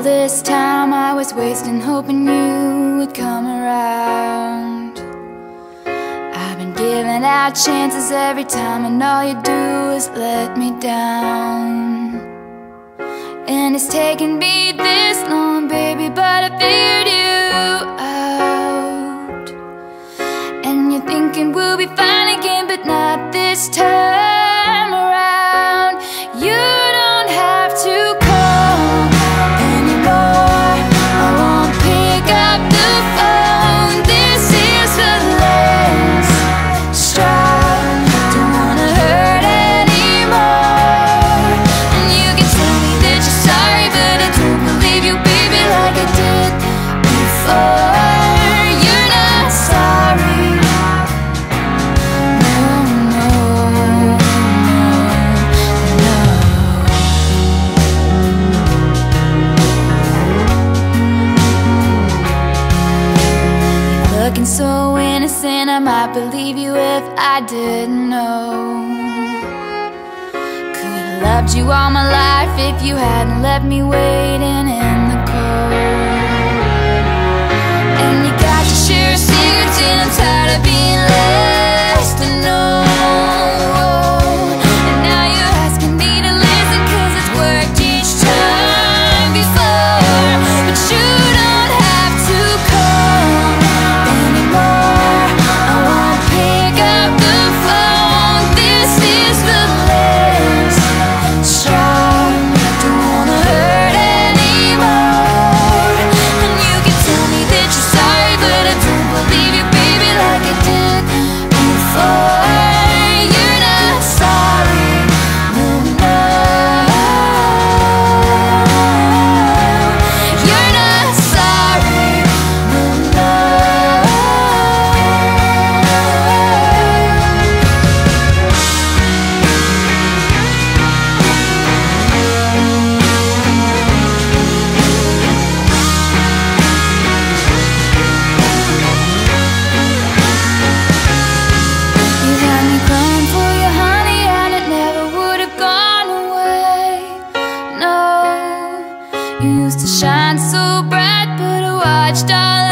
this time I was wasting hoping you would come around. I've been giving out chances every time, and all you do is let me down. And it's taken me this long, baby, but I figured you out. And you're thinking we'll be fine again, but not this time around. You don't have to call anymore. I won't pick up the phone. This is the last straw. Don't wanna hurt anymore. And you can tell me that you're sorry, but I don't believe you, baby, like I did before. You're not sorry. No, no, no, no. You're looking so innocent, I might believe you if I didn't know. Could've loved you all my life if you hadn't left me waiting in the cold. And you got your share of secrets, and I'm tired of being last to know. And now you're asking me to listen, 'cause it's worked each time before. But you don't have to call anymore. I won't pick up the phone. This is the last straw. Don't wanna hurt anymore. And you can tell me that you're sorry, but I don't believe you, baby, like I did before. You're not sorry. No, no. You're not sorry. No, no. You had me crying for you, honey, and it never would have gone away. No, you used to shine so bright, but I watched all